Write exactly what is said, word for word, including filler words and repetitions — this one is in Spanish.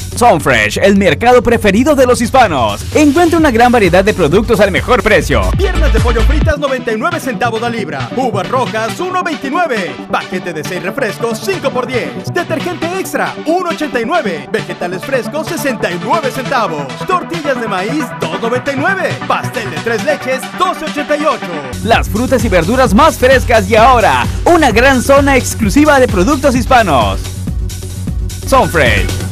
Sonfresh, el mercado preferido de los hispanos. Encuentra una gran variedad de productos al mejor precio. Piernas de pollo fritas noventa y nueve centavos la libra. Uvas rojas uno veintinueve. Paquete de seis refrescos cinco por diez. Detergente extra uno ochenta y nueve. Vegetales frescos sesenta y nueve centavos. Tortillas de maíz dos noventa y nueve. Pastel de tres leches doce ochenta y ocho. Las frutas y verduras más frescas y ahora una gran zona exclusiva de productos hispanos. Sonfresh.